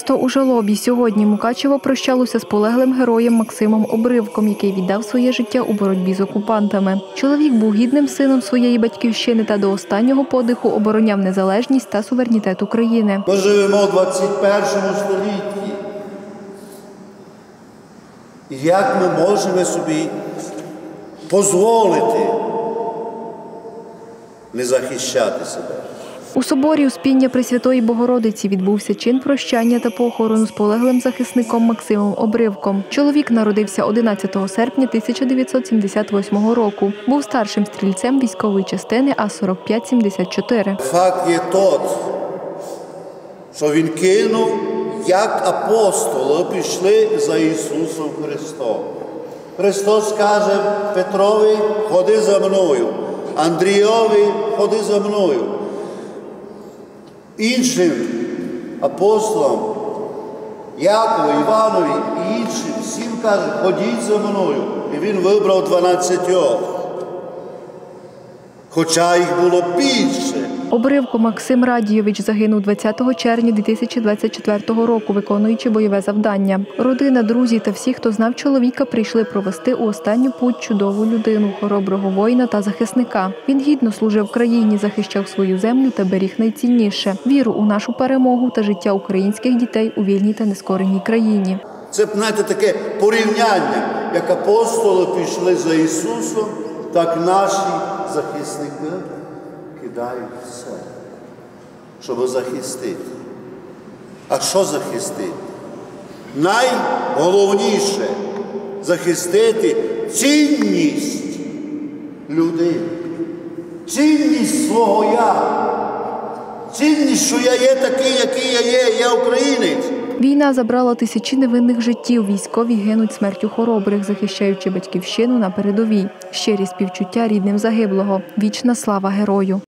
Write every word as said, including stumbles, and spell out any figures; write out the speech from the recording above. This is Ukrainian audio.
Місто у жалобі. Сьогодні Мукачево прощалося з полеглим героєм Максимом Обривком, який віддав своє життя у боротьбі з окупантами. Чоловік був гідним сином своєї батьківщини та до останнього подиху обороняв незалежність та суверенітет України. Ми живемо у двадцять першому столітті. І як ми можемо собі дозволити не захищати себе? У соборі Успіння Пресвятої Богородиці відбувся чин прощання та похорону з полеглим захисником Максимом Обривком. Чоловік народився одинадцятого серпня тисяча дев'ятсот сімдесят восьмого року. Був старшим стрільцем військової частини А сорок п'ять сімдесят чотири. Факт є тот, що він кинув, як апостоли пішли за Ісусом Христом. Христос каже Петрові: ходи за мною, Андрійові: ходи за мною. Іншим апостолам, Якову, Іванові і іншим, всім каже: ходіть за мною. І він вибрав дванадцятьох, хоча їх було більше. Обривко Максим Радійович загинув двадцятого червня дві тисячі двадцять четвертого року, виконуючи бойове завдання. Родина, друзі та всі, хто знав чоловіка, прийшли провести у останню путь чудову людину, хороброго воїна та захисника. Він гідно служив країні, захищав свою землю та беріг найцінніше – віру у нашу перемогу та життя українських дітей у вільній та нескореній країні. Це, знаєте, таке порівняння, як апостоли пішли за Ісусом, так наші захисники кидають все, щоб захистити. А що захистити? Найголовніше – захистити цінність людини, цінність свого «я», цінність, що я є такий, який я є, я українець. Війна забрала тисячі невинних життів, військові гинуть смертю хоробрих, захищаючи батьківщину на передовій. Щирі співчуття рідним загиблого. Вічна слава герою.